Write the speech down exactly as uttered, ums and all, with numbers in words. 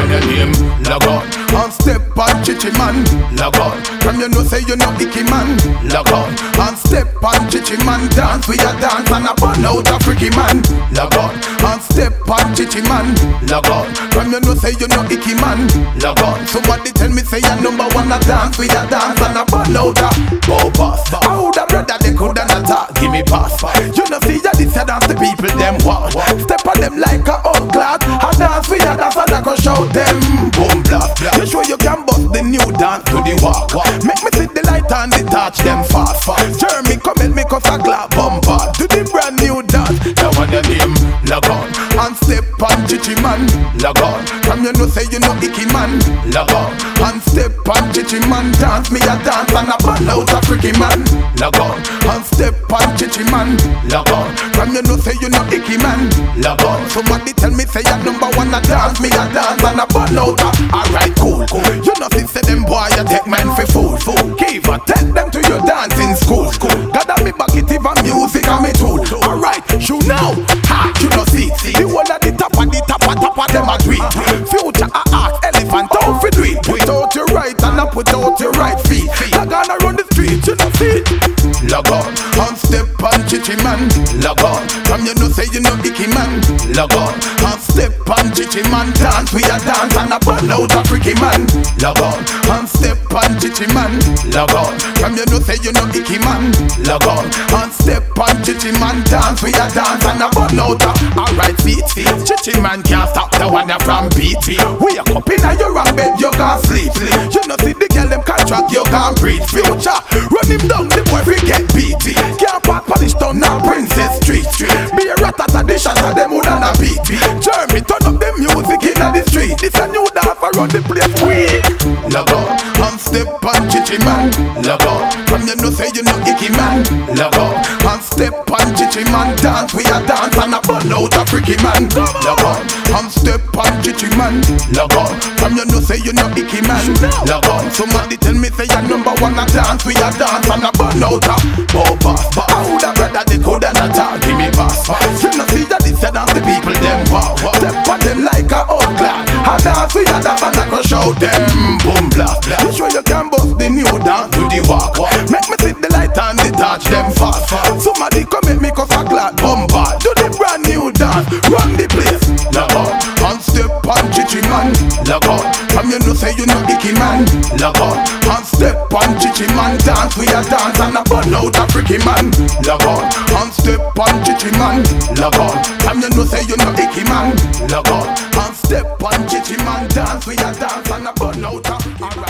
your name, log on. And step on chichi man, log on. From you know say you know icky man, log on. And step on chichi man, dance with your dance and a burn out a freaky man, log on. And step on chichi man, log on. From you know say you know icky man, log on. Somebody tell me say you number one a dance with your dance and a burn out a oh boss. How the brother they coulda not talk, give me pass. You know see ya this a dance the people them want. Step on them like a old glad. A dance with your dance and I can shout them boom blah. You sure you can bust the new dance to the walk. Make me see the light and the touch them fast fast. Jeremy come and make us a glad bumper to the brand new dance. Now on your name, log on. And step on chichi man, log on. From you know say you know icky man, log on. And step on chichi man, dance me a dance and a burn out a freaky man, log on. And step on chichi man, log on. From you know say you know icky man, log on. Somebody tell me say you number one a dance me a dance and a burn out a alright cool cool. You know see say them boy you take man for fool fool. Give a take them to your dancing school school. Gather me back it even music and me tool. Alright, you now, ha, you know see the one at the top of the top of top of them a do it. Future a ask elephant how fi do it. Put out your right and I put out your right feet. I gonna run the street, you know see. Log on, and step on chichi man, log on. From you know say you know icky man, log on. And step on chichi man, dance we a dance and a burn out a freaky man, log on. And step on chichi man, log on. From you know say you know icky man, log on. And step on chichi man, dance we a dance and a burn out a alright feet feet. Chichi man can't stop the one that from beat. We a cup in a your wrong bed, you can't sleep. You know see the girl them contract, you can't breathe. Future, run him down, the boy we get beat. Can't park polish down now Princess Street Street. Be a ratata, the shot of them would on a beat. Jeremy turn up the music in the street. This a new dance around the place quick. Log on, and step on chichi man, log on. From you know say you know icky man, log on. And step on chichi man, dance we a dance and a burn out a freaky man, log on. And step on chichi man, log on. From you know say you know icky man, log on. Somebody tell me say you number one a dance we a dance and a burn out a oh boss. How the brother they coulda not talk, give me pass. You know see that this a dance the people them wow. Step on them like a old glad. A dance we a dance and I can shout them boom blah. You sure you can bust the new dance to the walk. Make me see the light and the touch them fast fast. Somebody come make me cause a glad bumper do the brand new dance, run the place. Log on, and step on chichi man, log on. From you know say you know icky man, log on. And step on chichi man, dance we a dance and a burn out a freaky man, log on. And step on chichi man, log on. From you know say you know icky man, log on. And step on chichi man, dance we a dance and a burn out a alright.